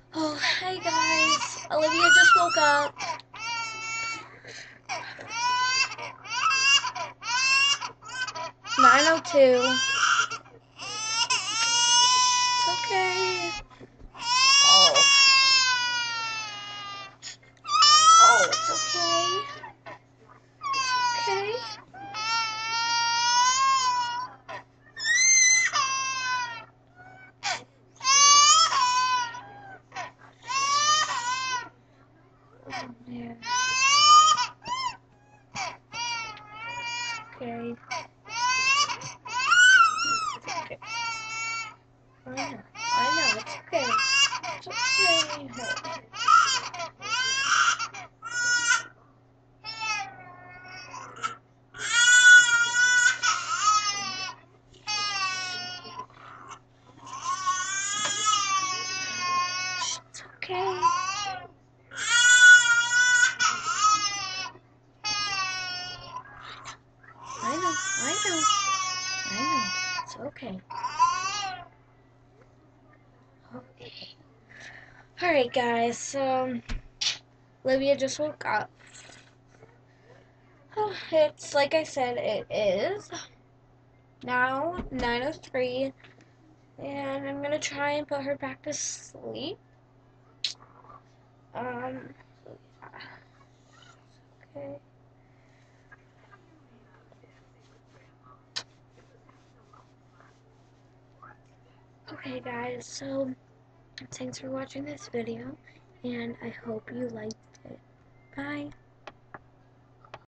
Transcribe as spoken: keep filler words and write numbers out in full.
Oh, hey guys. Olivia just woke up. nine oh two. It's okay. Oh. Oh, it's okay. It's okay. Oh, yeah. Okay. It's okay. I know. I know. It's okay. It's okay. It's okay. I know. I know. I know. It's okay. Okay. Alright, guys. So, Olivia just woke up. Oh, it's like I said, it is now nine oh three, and I'm gonna try and put her back to sleep. Um, okay. Okay, guys, so thanks for watching this video, and I hope you liked it. Bye.